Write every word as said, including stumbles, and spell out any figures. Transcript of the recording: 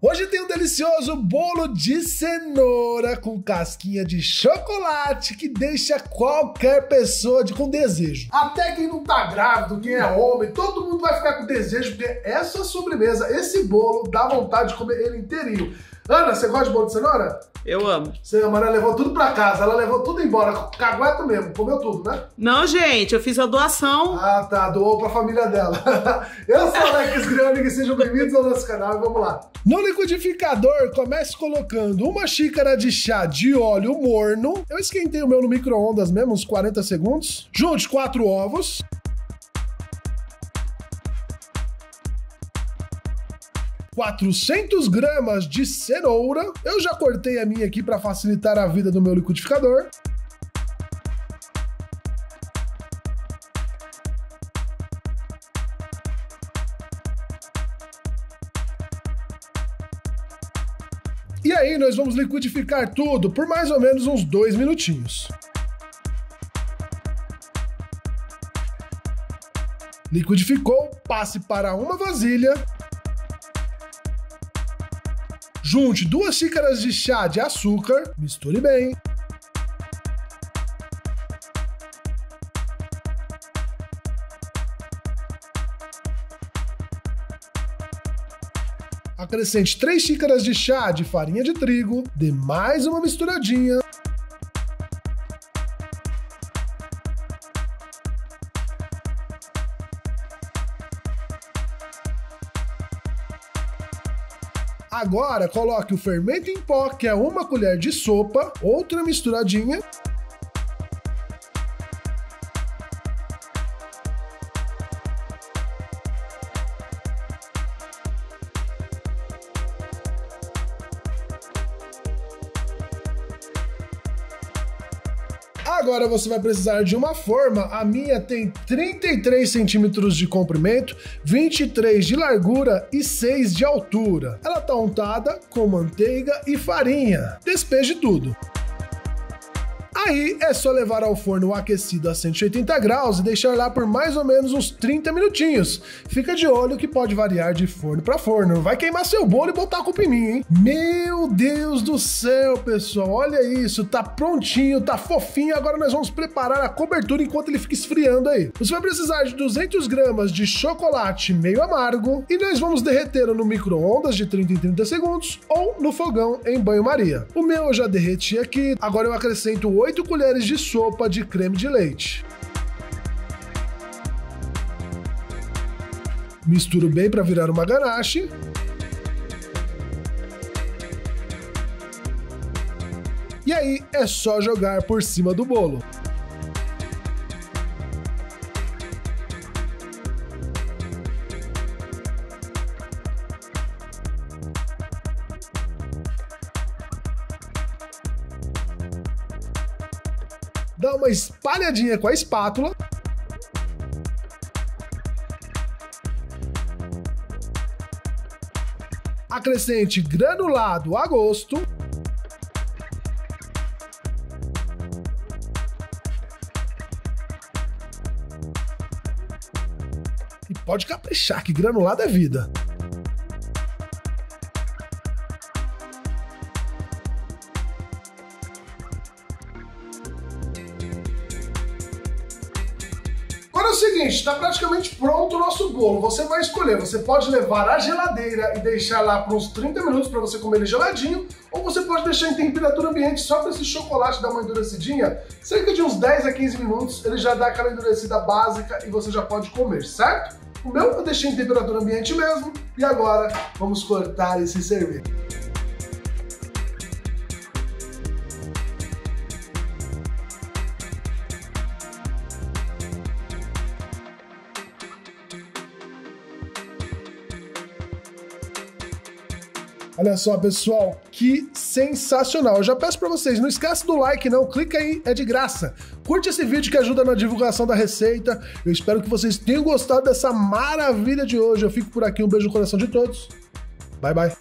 Hoje tem um delicioso bolo de cenoura com casquinha de chocolate que deixa qualquer pessoa de, com desejo. Até quem não tá grávido, quem é homem, todo mundo vai ficar com desejo, porque essa sobremesa, esse bolo, dá vontade de comer ele inteirinho. Ana, você gosta de bolo de cenoura? Eu amo. Você, a Maria levou tudo pra casa, ela levou tudo embora, cagueta mesmo, comeu tudo, né? Não, gente, eu fiz a doação. Ah, tá, doou pra família dela. Eu sou o Alex Grioni e sejam bem-vindos ao nosso canal e vamos lá. No liquidificador, comece colocando uma xícara de chá de óleo morno. Eu esquentei o meu no micro-ondas mesmo, uns quarenta segundos. Junte quatro ovos. quatrocentas gramas de cenoura. Eu já cortei a minha aqui para facilitar a vida do meu liquidificador. E aí nós vamos liquidificar tudo por mais ou menos uns dois minutinhos. Liquidificou, passe para uma vasilha. Junte duas xícaras de chá de açúcar, misture bem. Acrescente três xícaras de chá de farinha de trigo, dê mais uma misturadinha. Agora, coloque o fermento em pó, que é uma colher de sopa, outra misturadinha. Agora você vai precisar de uma forma. A minha tem trinta e três centímetros de comprimento, vinte e três de largura e seis de altura. Ela está untada com manteiga e farinha. Despeje tudo. Aí é só levar ao forno aquecido a cento e oitenta graus e deixar lá por mais ou menos uns trinta minutinhos. Fica de olho que pode variar de forno para forno. Não vai queimar seu bolo e botar a culpa em mim, hein? Meu Deus do céu, pessoal. Olha isso. Tá prontinho, tá fofinho. Agora nós vamos preparar a cobertura enquanto ele fica esfriando aí. Você vai precisar de duzentas gramas de chocolate meio amargo e nós vamos derretê-lo no micro-ondas de trinta em trinta segundos ou no fogão em banho-maria. O meu eu já derreti aqui. Agora eu acrescento oito colheres de sopa de creme de leite. Misturo bem para virar uma ganache. E aí é só jogar por cima do bolo. Dá uma espalhadinha com a espátula. Acrescente granulado a gosto. E pode caprichar que granulado é vida. Agora é o seguinte, está praticamente pronto o nosso bolo. Você vai escolher, você pode levar à geladeira e deixar lá por uns trinta minutos para você comer ele geladinho, ou você pode deixar em temperatura ambiente só para esse chocolate dar uma endurecidinha, cerca de uns dez a quinze minutos, ele já dá aquela endurecida básica e você já pode comer, certo? O meu eu deixei em temperatura ambiente mesmo, e agora vamos cortar e se servir. Olha só, pessoal, que sensacional. Eu já peço pra vocês, não esquece do like não, clica aí, é de graça. Curte esse vídeo que ajuda na divulgação da receita. Eu espero que vocês tenham gostado dessa maravilha de hoje. Eu fico por aqui, um beijo no coração de todos. Bye, bye.